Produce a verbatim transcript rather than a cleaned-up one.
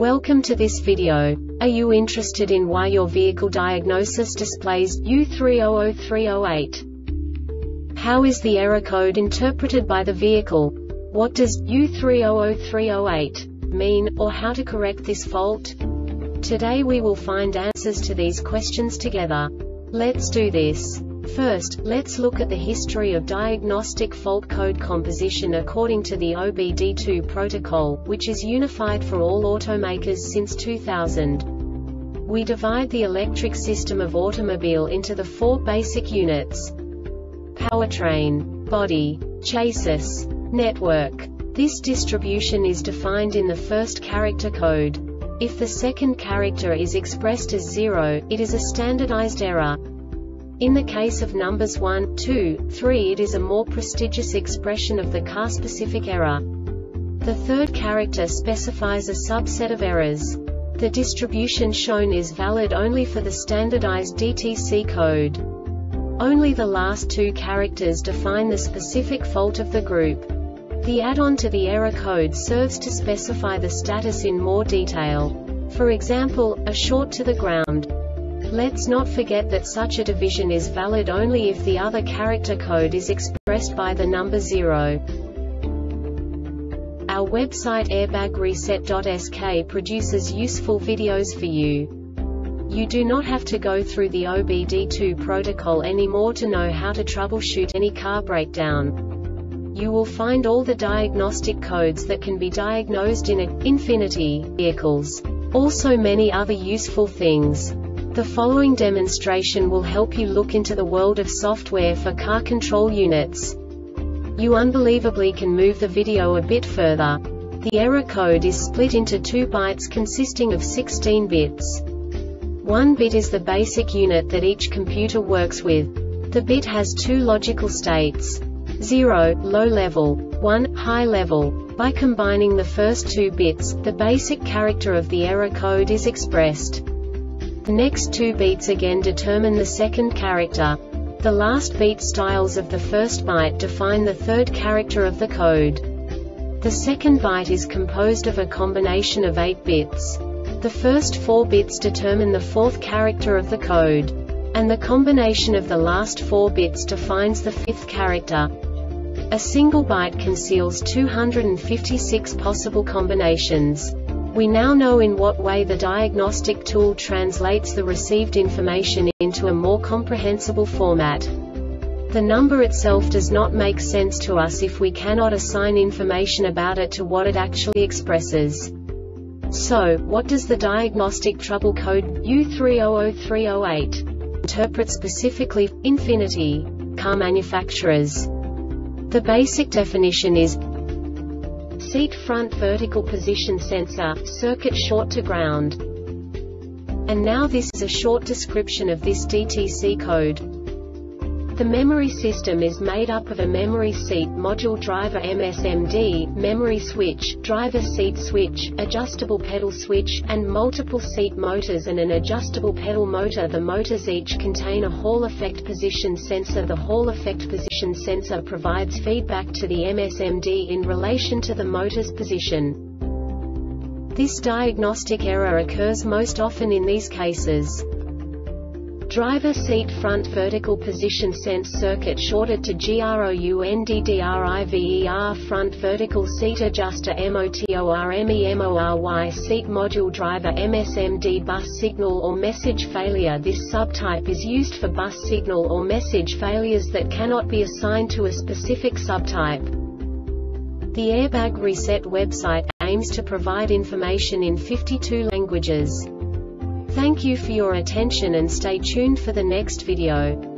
Welcome to this video. Are you interested in why your vehicle diagnosis displays U three zero zero three zero eight? How is the error code interpreted by the vehicle? What does U three zero zero three zero eight mean, or how to correct this fault? Today we will find answers to these questions together. Let's do this. First, let's look at the history of diagnostic fault code composition according to the O B D two protocol, which is unified for all automakers since two thousand. We divide the electric system of automobile into the four basic units: powertrain, body, chassis, network. This distribution is defined in the first character code. If the second character is expressed as zero, it is a standardized error. In the case of numbers one, two, three, it is a more prestigious expression of the car-specific error. The third character specifies a subset of errors. The distribution shown is valid only for the standardized D T C code. Only the last two characters define the specific fault of the group. The add-on to the error code serves to specify the status in more detail. For example, a short to the ground. Let's not forget that such a division is valid only if the other character code is expressed by the number zero. Our website airbag reset dot S K produces useful videos for you. You do not have to go through the O B D two protocol anymore to know how to troubleshoot any car breakdown. You will find all the diagnostic codes that can be diagnosed in a Infinity vehicles. Also many other useful things. The following demonstration will help you look into the world of software for car control units. You unbelievably can move the video a bit further. The error code is split into two bytes consisting of sixteen bits. One bit is the basic unit that each computer works with. The bit has two logical states: zero, low level, one, high level. By combining the first two bits, the basic character of the error code is expressed. The next two beats again determine the second character. The last beat styles of the first byte define the third character of the code. The second byte is composed of a combination of eight bits. The first four bits determine the fourth character of the code. And the combination of the last four bits defines the fifth character. A single byte conceals two hundred fifty-six possible combinations. We now know in what way the diagnostic tool translates the received information into a more comprehensible format. The number itself does not make sense to us if we cannot assign information about it to what it actually expresses. So, what does the diagnostic trouble code U three zero zero three zero eight interpret specifically for Infinity car manufacturers? The basic definition is seat front vertical position sensor, circuit short to ground. And now this is a short description of this D T C code. The memory system is made up of a memory seat module driver M S M D, memory switch, driver seat switch, adjustable pedal switch, and multiple seat motors and an adjustable pedal motor. The motors each contain a Hall effect position sensor. The Hall effect position sensor provides feedback to the M S M D in relation to the motor's position. This diagnostic error occurs most often in these cases: driver seat front vertical position sense circuit shorted to groundDriver, front vertical seat adjuster motor seat module driver M S M D bus signal or message failure. This subtype is used for bus signal or message failures that cannot be assigned to a specific subtype. The Airbag Reset website aims to provide information in fifty-two languages. Thank you for your attention and stay tuned for the next video.